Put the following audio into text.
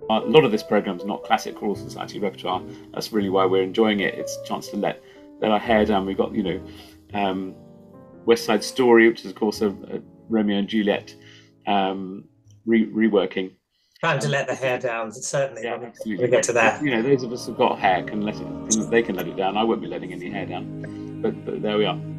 A lot of this program's not classic Royal Society repertoire. That's really why we're enjoying it. It's a chance to let our hair down. We've got, West Side Story, which is of course a Romeo and Juliet reworking. Time to let the hair down, certainly, Yeah, when we absolutely. get to But, that. those of us who've got hair can let it. They can let it down. I won't be letting any hair down. But there we are.